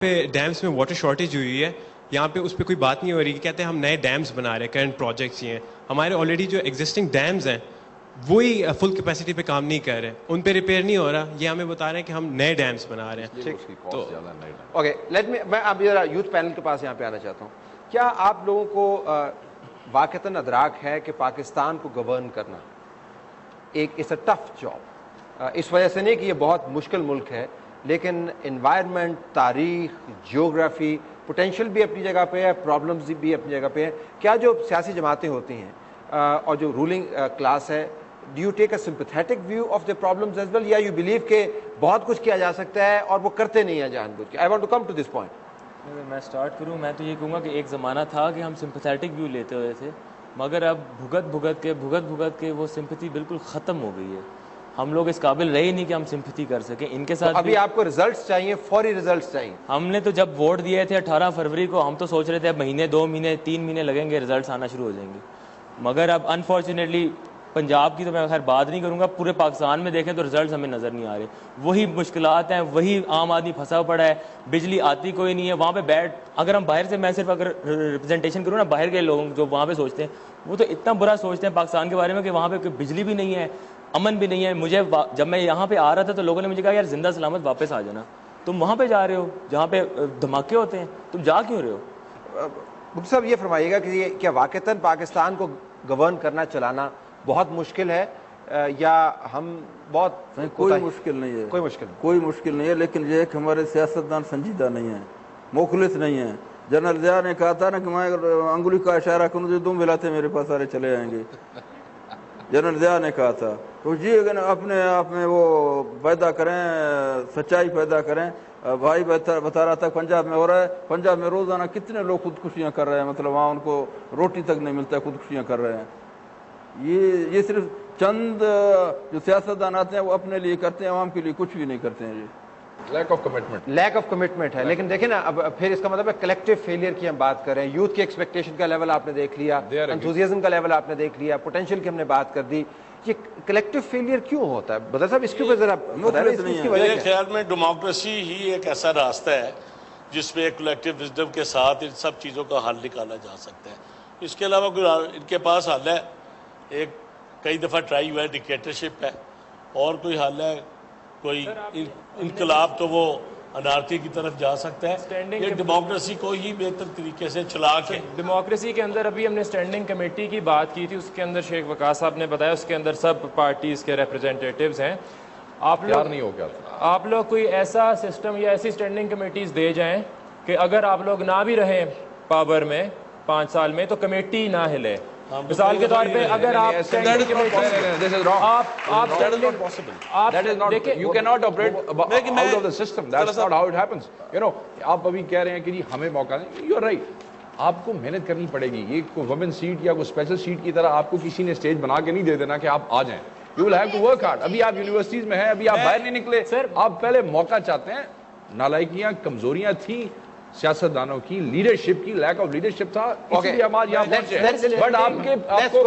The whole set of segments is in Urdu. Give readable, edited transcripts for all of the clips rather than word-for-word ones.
پہ ڈیمس میں واٹر شارٹیج ہوئی ہے, یہاں پہ اس پہ کوئی بات نہیں ہو رہی. کہتے ہیں ہم نئے ڈیمس بنا رہے ہیں, کرنٹ پروجیکٹس یہ ہیں. ہمارے آلریڈی جو ایگزسٹنگ ڈیمز ہیں وہی فل کیپیسٹی پہ کام نہیں کر رہے, ان پہ ریپیئر نہیں ہو رہا. یہ ہمیں بتا رہے ہیں کہ ہم نئے ڈیمس بنا رہے ہیں. تو اوکے, میں اب ذرا یوتھ پینل کے پاس یہاں پہ آنا چاہتا ہوں. کیا آپ لوگوں کو واقعتاً ادراک ہے کہ پاکستان کو گورن کرنا ایک اٹس اے ٹف جاب؟ اس وجہ سے نہیں کہ یہ بہت مشکل ملک ہے, لیکن انوائرمنٹ, تاریخ, جیوگرافی, پوٹینشیل بھی اپنی جگہ پہ ہے, پرابلمز بھی اپنی جگہ پہ ہیں. کیا جو سیاسی جماعتیں ہوتی ہیں اور جو رولنگ کلاس ہے, do you take a sympathetic view of the problems as well, یا you believe کہ بہت کچھ کیا جا سکتا ہے اور وہ کرتے نہیں ہیں جان بوجھ کے؟ I want to come to this point. میں سٹارٹ کروں, میں تو یہ کہوں گا کہ ایک زمانہ تھا کہ ہم سمپیتھیٹک ویو لیتے ہوئے تھے, مگر اب بھگت کے وہ سمپتھی بالکل ختم ہو گئی ہے. ہم لوگ اس قابل رہے ہی نہیں کہ ہم سمپتھی کر سکیں ان کے ساتھ. ابھی آپ کو ریزلٹس چاہیے, فوری ریزلٹس چاہیے. ہم نے تو جب ووٹ دیے تھے 18 فروری کو, ہم تو سوچ رہے تھے اب مہینے, 2 مہینے, 3 مہینے لگیں گے, ریزلٹس آنا شروع ہو جائیں گے. مگر اب انفارچونیٹلی پنجاب کی تو میں خیر بات نہیں کروں گا, پورے پاکستان میں دیکھیں تو ریزلٹس ہمیں نظر نہیں آ رہے. وہی مشکلات ہیں, وہی عام آدمی پھنسا پڑا ہے, بجلی آتی کوئی نہیں ہے. وہاں پہ اگر ہم باہر سے, میں صرف اگر ریپرزنٹیشن کروں نا باہر کے لوگوں جو وہاں پہ سوچتے ہیں, وہ تو اتنا برا سوچتے ہیں پاکستان کے بارے میں کہ وہاں پہ بجلی بھی نہیں ہے, امن بھی نہیں ہے. مجھے جب میں یہاں پہ آ رہا تھا تو لوگوں نے مجھے کہا یار زندہ سلامت واپس آ جانا, تم وہاں پہ جا رہے ہو جہاں پہ دھماکے ہوتے ہیں, تم جا کیوں رہے ہو؟ مفتی صاحب یہ فرمائیے گا کہ کیا واقعتاً پاکستان کو گورن کرنا, چلانا بہت مشکل ہے, یا ہم بہت کوئی مشکل نہیں ہے, کوئی مشکل نہیں ہے, لیکن یہ کہ ہمارے سیاستدان سنجیدہ نہیں ہیں, مخلص نہیں ہیں. جنرل ضیاء نے کہا تھا نا کہ میں انگلی کا اشارہ کروں تو تم ملاتے میرے پاس سارے چلے آئیں گے, جنرل ضیاء نے کہا تھا. تو جی اگر اپنے آپ میں وہ پیدا کریں, سچائی پیدا کریں. بھائی بتا رہا تھا پنجاب میں ہو رہا ہے, پنجاب میں روزانہ کتنے لوگ خودکشیاں کر رہے ہیں, مطلب وہاں ان کو روٹی تک نہیں ملتا ہے, خودکشیاں کر رہے ہیں. یہ صرف چند جو سیاستدان آتے ہیں وہ اپنے لیے کرتے ہیں, عوام کے لیے کچھ بھی نہیں کرتے ہیں. لیک آف کمٹمنٹ ہے. لیکن دیکھیں نا, اب پھر اس کا مطلب ہے کلیکٹیو فیلئر کی ہم بات کر رہے ہیں. یوتھ کی ایکسپیکٹیشن کا لیول آپ نے دیکھ لیا, انتھوزیازم کا لیول آپ نے دیکھ لیا, پوٹینشیل کی ہم نے بات کر دی. یہ کلیکٹیو فیلئر کیوں ہوتا ہے بدر صاحب؟ اس کے اوپر ذرا میرے خیال میں ڈیموکریسی ہی ایک ایسا راستہ ہے جس میں کلیکٹیو وزڈم کے ساتھ ان سب چیزوں کا حل نکالا جا سکتا ہے. اس کے علاوہ کوئی ان کے پاس حل ہے, ایک کئی دفعہ ٹرائی ہوا ہے ڈکٹیٹرشپ ہے, اور کوئی حل ہے کوئی انقلاب, تو وہ انارکی کی طرف جا سکتا ہے. یہ ڈیموکریسی کو ہی بہتر طریقے سے چلا کے, ڈیموکریسی کے اندر ابھی ہم نے اسٹینڈنگ کمیٹی کی بات کی تھی, اس کے اندر شیخ وقاص صاحب نے بتایا اس کے اندر سب پارٹیز کے ریپرزینٹیٹیوز ہیں. آپ لوگ کوئی ایسا سسٹم یا ایسی اسٹینڈنگ کمیٹیز دے جائیں کہ اگر آپ لوگ نہ بھی رہیں پاور میں 5 سال میں تو کمیٹی نہ ہلے. مثال کے طور پہ اگر آپ آپ ابھی کہہ رہے ہیں کہ جی ہمیں موقع دیں, یو آر رائٹ, آپ کو محنت کرنی پڑے گی. یہ کوئی وومن سیٹ یا کوئی اسپیشل سیٹ کی طرح آپ کو کسی نے اسٹیج بنا کے نہیں دے دینا کہ آپ آ جائیں. You will have to work hard. ابھی آپ یونیورسٹیز میں ہیں, ابھی آپ باہر نہیں نکلے, آپ پہلے موقع چاہتے ہیں. نالائکیاں, کمزوریاں تھیں سیاستدانوں کی, لیڈرشپ کی, لیک آف لیڈرشپ تھا, اس لیے ہمارے یہاں پہنچے. بٹ آپ کو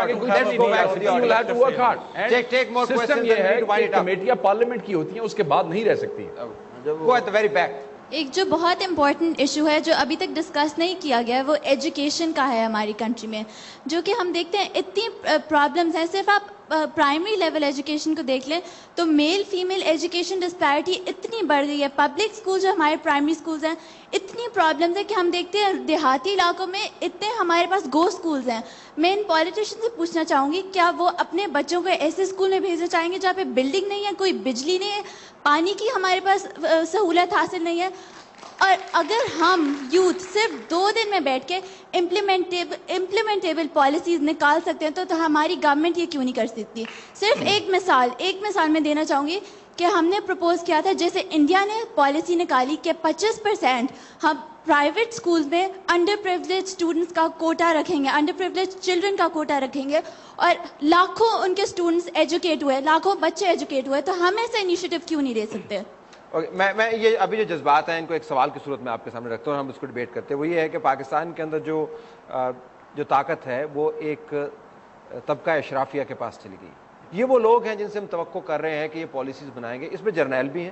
سسٹم یہ ہے کہ کمیٹیاں پارلیمنٹ کی ہوتی ہیں, اس کے بعد نہیں رہ سکتی. ایک جو بہت امپورٹنٹ ایشو ہے جو ابھی تک ڈسکس نہیں کیا گیا ہے وہ ایجوکیشن کا ہے ہماری کنٹری میں, جو کہ ہم دیکھتے ہیں اتنی پرابلمز ہیں. صرف آپ پرائمری لیول ایجوکیشن کو دیکھ لیں تو میل فیمیل ایجوکیشن ڈسپیرٹی اتنی بڑھ گئی ہے. پبلک اسکول جو ہمارے پرائمری اسکولز ہیں, اتنی پرابلمز ہے کہ ہم دیکھتے ہیں دیہاتی علاقوں میں اتنے ہمارے پاس گو اسکولز ہیں. میں ان پولیٹیشین سے پوچھنا چاہوں گی, کیا وہ اپنے بچوں کو ایسے اسکول میں بھیجنا چاہیں گے جہاں پہ بلڈنگ نہیں ہے, کوئی بجلی نہیں ہے, پانی کی ہمارے پاس سہولت حاصل نہیں ہے؟ اور اگر ہم یوتھ صرف 2 دن میں بیٹھ کے امپلیمنٹیبل پالیسیز نکال سکتے ہیں تو ہماری گورنمنٹ یہ کیوں نہیں کر سکتی؟ صرف ایک مثال میں دینا چاہوں گی کہ ہم نے پروپوز کیا تھا, جیسے انڈیا نے پالیسی نکالی کہ 25% ہم پرائیویٹ اسکولز میں انڈر پریویلیج اسٹوڈنٹس کا کوٹا رکھیں گے, انڈر پریویلیج چلڈرن کا کوٹا رکھیں گے, اور لاکھوں ان کے اسٹوڈنٹس ایجوکیٹ ہوئے, لاکھوں بچے ایجوکیٹ ہوئے, تو ہم ایسا انیشیٹو کیوں نہیں لے سکتے؟ میں یہ ابھی جو جذبات ہیں ان کو ایک سوال کی صورت میں آپ کے سامنے رکھتا ہوں, ہم اس کو ڈیبیٹ کرتے ہیں. وہ یہ ہے کہ پاکستان کے اندر جو طاقت ہے وہ ایک طبقہ اشرافیہ کے پاس چلی گئی. یہ وہ لوگ ہیں جن سے ہم توقع کر رہے ہیں کہ یہ پالیسیز بنائیں گے. اس میں جرنیل بھی ہیں,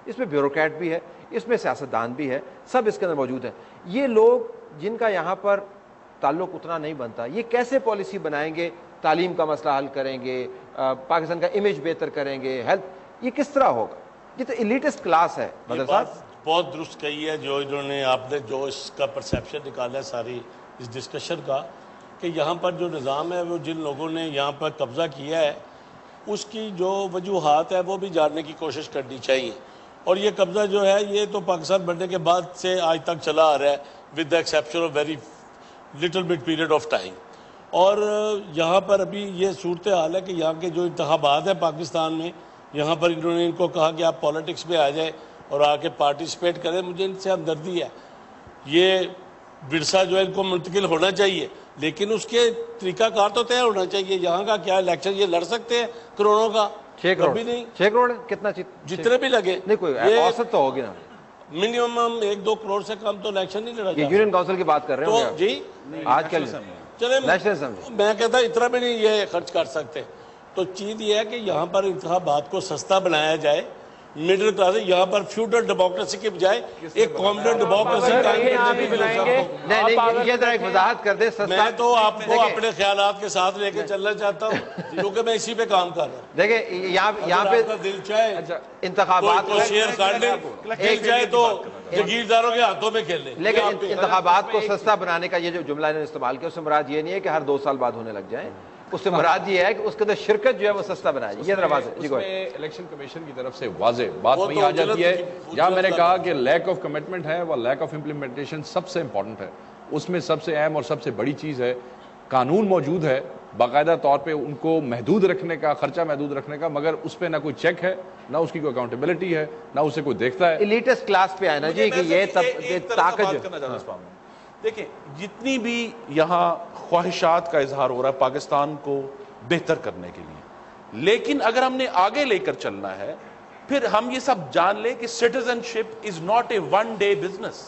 اس میں بیوروکریٹ بھی ہے, اس میں سیاستدان بھی ہے, سب اس کے اندر موجود ہیں. یہ لوگ جن کا یہاں پر تعلق اتنا نہیں بنتا, یہ کیسے پالیسی بنائیں گے, تعلیم کا مسئلہ حل کریں گے, پاکستان کا امیج بہتر کریں گے, ہیلتھ, یہ کس طرح ہوگا؟ یہ تو ایلیٹسٹ کلاس ہے. بدر صاحب بہت درست کہی ہے جو انہوں نے, آپ نے جو اس کا پرسیپشن نکالا ہے ساری اس ڈسکشن کا, کہ یہاں پر جو نظام ہے وہ جن لوگوں نے یہاں پر قبضہ کیا ہے اس کی جو وجوہات ہے وہ بھی جاننے کی کوشش کرنی چاہیے. اور یہ قبضہ جو ہے یہ تو پاکستان بننے کے بعد سے آج تک چلا آ رہا ہے with the exception of very little bit period of time. اور یہاں پر ابھی یہ صورتحال ہے کہ یہاں کے جو انتخابات ہیں پاکستان میں, یہاں پر انہوں نے ان کو کہا کہ آپ پالیٹکس میں آ جائیں اور آ کے پارٹیسپیٹ کریں. مجھے ان سے ہمدردی ہے, یہ ورثہ جو ہے ان کو منتقل ہونا چاہیے, لیکن اس کے طریقہ کار تو طے ہونا چاہیے. یہاں کا کیا الیکشن یہ لڑ سکتے ہیں کروڑوں کا؟ 6 کروڑ کبھی نہیں. 6 کروڑ کتنا جتنے بھی لگے نہیں, کوئی اوسط تو ہوگی نا, منیمم 1-2 کروڑ سے کم تو الیکشن نہیں لڑا. یہ یونین کاؤنسل کی بات کر رہے تو ہیں جی آج کل چلے, نیشنل اسمبلی, میں کہتا اتنا بھی نہیں یہ خرچ کر سکتے. تو چیز یہ ہے کہ یہاں پر انتخابات کو سستا بنایا جائے, مڈل کلاس, یہاں پر فیوڈل ڈیموکریسی کے بجائے ایک کامڈن ڈیموکریسی نہیں, یہ ذرا ایک وضاحت کر دیں. میں تو آپ کو اپنے خیالات کے ساتھ لے کے چلنا چاہتا ہوں کیونکہ میں اسی پہ کام کر رہا ہوں. دیکھیں یہاں پہ دل چاہے انتخابات کو شیئر کر لیں, دل چاہے تو جگیرداروں کے ہاتھوں میں کھیل لیں. لیکن انتخابات کو سستا بنانے کا یہ جو جملہ انہوں نے استعمال کیا اس سے مراد یہ نہیں ہے کہ ہر 2 سال بعد ہونے لگ جائیں, اس سے مراد یہ ہے کہ اس کے اندر شرکت جو ہے وہ سستا بنایا جائے. یہ ذرا واضح اس میں الیکشن کمیشن کی طرف سے واضح بات وہیں آ جاتی ہے جہاں میں نے کہا کہ لیک آف کمٹمنٹ ہے وہ لیک آف امپلیمنٹیشن سب سے امپورٹنٹ ہے. اس میں سب سے اہم اور سب سے بڑی چیز ہے قانون موجود ہے باقاعدہ طور پہ ان کو محدود رکھنے کا, خرچہ محدود رکھنے کا, مگر اس پہ نہ کوئی چیک ہے, نہ اس کی کوئی اکاؤنٹیبلٹی ہے, نہ اسے کوئی دیکھتا ہے. ایلیٹسٹ کلاس پہ آئے نا جی کہ یہ طاقت. دیکھیں جتنی بھی یہاں خواہشات کا اظہار ہو رہا ہے پاکستان کو بہتر کرنے کے لیے, لیکن اگر ہم نے آگے لے کر چلنا ہے پھر ہم یہ سب جان لیں کہ citizenship is not a one day business.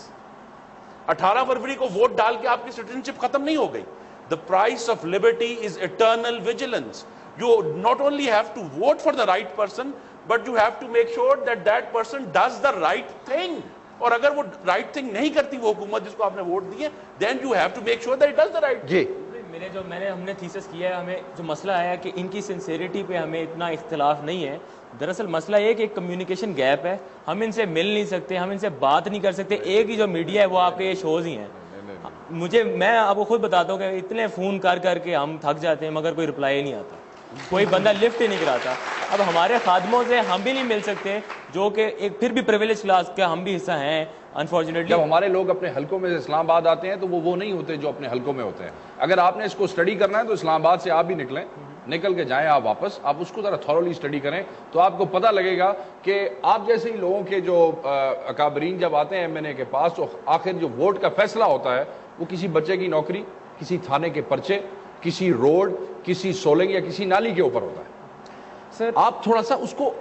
18 فروری کو ووٹ ڈال کے آپ کی سٹیزن شپ ختم نہیں ہو گئی. The price of liberty is eternal vigilance. You not only have to vote for the right person, but you have to make sure that that person does the right thing. اور اگر وہ right thing نہیں کرتی وہ حکومت جس کو آپ نے ووٹ دی ہے, then you have to make sure that it does the right thing. جی ہم نے تھیسس کیا ہے, ہمیں جو مسئلہ آیا کہ ان کی سنسیریٹی پہ ہمیں اتنا اختلاف نہیں ہے. دراصل مسئلہ یہ کہ ایک کمیونیکیشن گیپ ہے, ہم ان سے مل نہیں سکتے, ہم ان سے بات نہیں کر سکتے. ایک ہی جو میڈیا ہے وہ آپ کے یہ شوز ہی ہیں. میں آپ کو خود بتاتا ہوں کہ اتنے فون کر کے ہم تھک جاتے ہیں مگر کوئی رپلائی نہیں آتا, کوئی بندہ لفٹ ہی نہیں کراتا. اب ہمارے خادموں سے ہم بھی نہیں مل سکتے جو کہ ایک پھر بھی پریویلیج کلاس کا ہم بھی حصہ ہیں. انفارچونیٹلی جب ہمارے لوگ اپنے حلقوں میں سے اسلام آباد آتے ہیں تو وہ نہیں ہوتے جو اپنے حلقوں میں ہوتے ہیں. اگر آپ نے اس کو اسٹڈی کرنا ہے تو اسلام آباد سے آپ بھی نکل کے جائیں, آپ واپس آپ اس کو ذرا تھورولی اسٹڈی کریں تو آپ کو پتہ لگے گا کہ آپ جیسے ہی لوگوں کے جو اکابرین جب آتے ہیں MNA کے پاس تو آخر جو ووٹ کا فیصلہ ہوتا ہے وہ کسی بچے کی نوکری, کسی تھانے کے پرچے, کسی روڈ, کسی سولنگ یا کسی نالی کے اوپر ہوتا ہے. سر آپ تھوڑا سا اس کو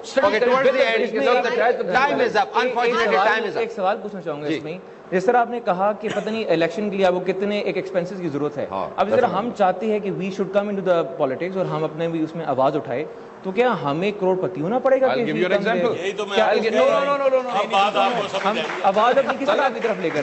ایک سوال پوچھنا چاہوں گا اس میں, جس طرح آپ نے کہا کہ پتہ نہیں الیکشن کے لیے وہ کتنے ایک ایکسپینسز کی ضرورت ہے. اب جس طرح ہم چاہتے ہیں کہ we should come into the politics اور ہم اپنے بھی اس میں آواز اٹھائے, تو کیا ہمیں کروڑ پتی ہونا پڑے گا؟ ہم آواز اپنی کس طرح کی طرف لے کر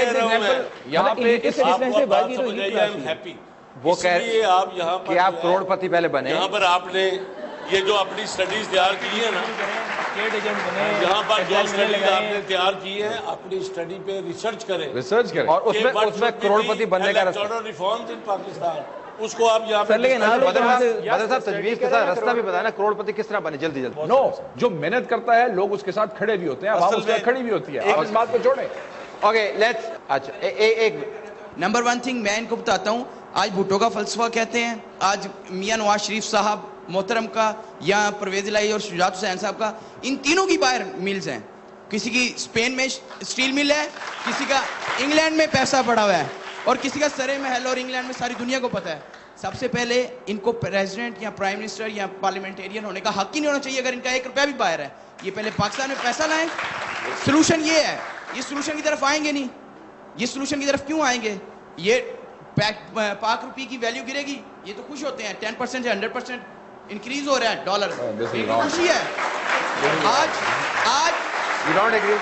وہ کہ آپ کروڑ پتی پہلے بنے. یہاں پر آپ نے یہ جو اپنی سٹڈیز تیار کی ہے نا, یہاں پر جو سٹڈیز آپ نے تیار کی ہے اپنی سٹڈی پہ ریسرچ کریں اور اس میں کروڑ پتی بننے کا ریفارمز ان پاکستان, اس کو آپ یہاں بدر صاحب تجویز کے ساتھ راستہ بھی بتانا کروڑ پتی کس طرح بنے جلدی. نو, جو محنت کرتا ہے لوگ اس کے ساتھ کھڑے بھی ہوتے ہیں, عوام اس کے ساتھ کھڑی بھی ہوتی ہے, آپ اس بات کو چھوڑیں. اوکے لیٹس, اچھا ایک نمبر 1 تھنگ میں ان کو بتاتا ہوں. آج بھٹو کا فلسفہ کہتے ہیں, آج میاں نواز شریف صاحب محترم کا یا پرویز الہی اور شجاعت حسین صاحب کا, ان تینوں کی باہر میلز ہیں. کسی کی اسپین میں اسٹیل مل ہے, کسی کا انگلینڈ میں پیسہ پڑا ہوا ہے, اور کسی کا سرے محل اور انگلینڈ میں ساری دنیا کو پتہ ہے. سب سے پہلے ان کو پریزیڈنٹ یا پرائم منسٹر یا پارلیمنٹیرین ہونے کا حق ہی نہیں ہونا چاہیے اگر ان کا 1 روپیہ بھی باہر ہے. یہ پہلے پاکستان میں پیسہ لائیں. سلوشن یہ ہے, یہ سلوشن کی طرف آئیں گے نہیں. یہ سلوشن کی طرف کیوں آئیں گے؟ یہ پاک روپی کی ویلیو گرے گی, یہ تو خوش ہوتے ہیں. 10% یا 100% انکریز ہو رہا ہے ڈالر, یہ خوشی ہے. آج You don't agree?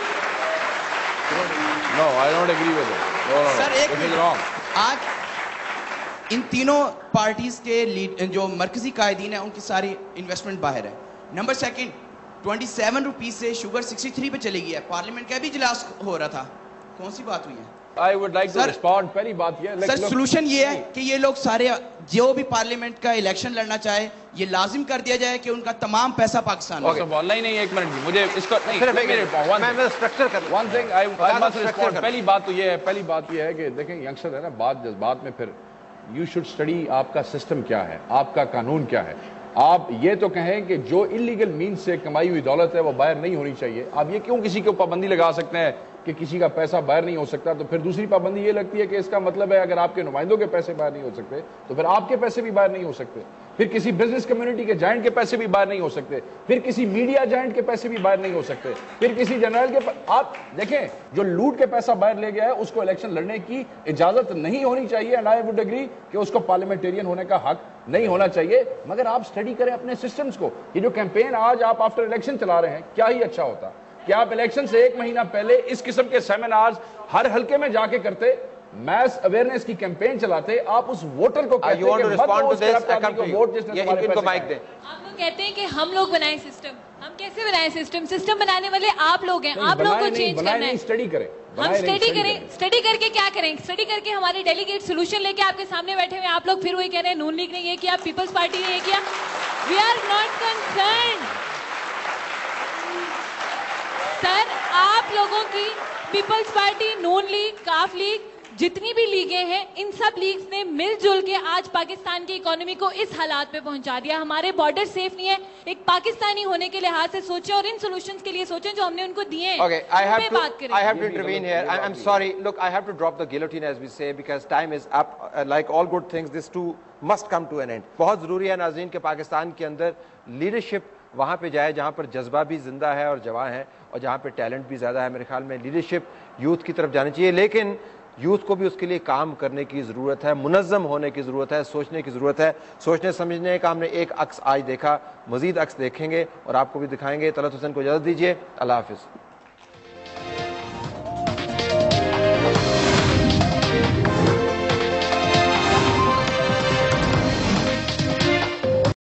No, I don't agree with it. No. Sir एक This is wrong. आज इन तीनों पार्टीज के जो मरकजी कायदीन है उनकी सारी इन्वेस्टमेंट बाहर है। नंबर सेकंड, 27 रुपीज से शुगर 63 पे चली गई है। पार्लियामेंट का भी इजलास हो रहा था, कौन सी बात हुई है? I would like to respond. पहली बात ये सर सोल्यूशन ये है कि ये लोग सारे जो भी पार्लियामेंट का इलेक्शन लड़ना चाहे ये लाजिम कर दिया जाए कि उनका तमाम पैसा पाकिस्तान में। ऑनलाइन नहीं, एक मिनट मुझे इसको नहीं, मैं स्ट्रक्चर कर one thing I must respond. पहली बात तो ये है कि देखें यंगस्टर है ना, बात जज्बात में फिर यू शुड स्टडी आपका सिस्टम क्या है, आपका कानून क्या है। आप ये तो कहें कि जो इलीगल मीन्स से कमाई हुई दौलत है वो बाहर नहीं होनी चाहिए, आप ये क्यों किसी को पाबंदी लगा सकते हैं कि किसी का पैसा बाहर नहीं हो सकता? तो फिर दूसरी पाबंदी ये लगती है कि इसका मतलब है अगर आपके नुमाइंदों के पैसे बाहर नहीं हो सकते तो फिर आपके पैसे भी बाहर नहीं हो सकते, फिर किसी बिजनेस कम्युनिटी के जाइंट के पैसे भी बाहर नहीं हो सकते, फिर किसी मीडिया जाइंट के पैसे भी बाहर नहीं हो सकते, फिर किसी जनरल के आप देखें जो लूट के पैसा बाहर ले गया है उसको इलेक्शन लड़ने की इजाजत नहीं होनी चाहिए। एंड आई वुड एग्री कि उसको पार्लियामेंटेरियन होने का हक नहीं होना चाहिए। मगर आप स्टडी करें अपने सिस्टम्स को। ये जो कैंपेन आज आप आफ्टर इलेक्शन चला रहे हैं क्या ही अच्छा होता कि आप इलेक्शन से 1 महीना पहले इस किस्म के सेमिनार्स हर हल्के में जाके करते, मैस अवेयरनेस की कैंपेन चलाते, आप उस वोटर को कहते इनको माइक दें। आप लोग कहते हैं कि हम लोग बनाए सिस्टम, हम कैसे बनाए सिस्टम? सिस्टम बनाने वाले आप लोग हैं, आप लोगों को चेंज करना है। स्टडी करें, हम स्टडी करें, स्टडी करके क्या करें? स्टडी करके हमारे डेलीगेट सोल्यूशन लेके आपके सामने बैठे हुए, आप लोग फिर वही कह रहे हैं नून लीग ने ये किया, पीपल्स पार्टी ने ये किया। We are not concern sir, आप लोगों की पीपल्स पार्टी, नून लीग, काफ लीग, जितनी भी लीगें हैं, इन सब लीग्स ने मिलजुल के आज पाकिस्तान की इकोनॉमी को इस हालात पे पहुंचा दिया। हमारे बॉर्डर सेफ नहीं है। एक पाकिस्तानी होने के लिहाज से सोचें और इन सॉल्यूशंस के लिए सोचें जो हमने उनको दिए हैं। Okay, I have to intervene here. I'm sorry. Look, I have to drop the guillotine as we say because time is up. Like all good things, this too must come to an end. बहुत ज़रूरी है नाज़रीन कि पाकिस्तान के अंदर लीडरशिप वहाँ पे जाए जहाँ पर जज्बा भी जिंदा है और जवां है और जहाँ पे टैलेंट भी ज़्यादा है। मेरे ख्याल में लीडरशिप यूथ की तरफ जानी चाहिए, लेकिन यूथ को भी उसके लिए काम करने की ज़रूरत है, मुनज़्ज़म होने की ज़रूरत है, सोचने की ज़रूरत है। सोचने समझने का हमने एक अक्स आज देखा, मज़ीद अक्स देखेंगे और आपको भी दिखाएंगे। तलत हुसैन को इजाज़त दीजिए, अल्लाह हाफ़िज़।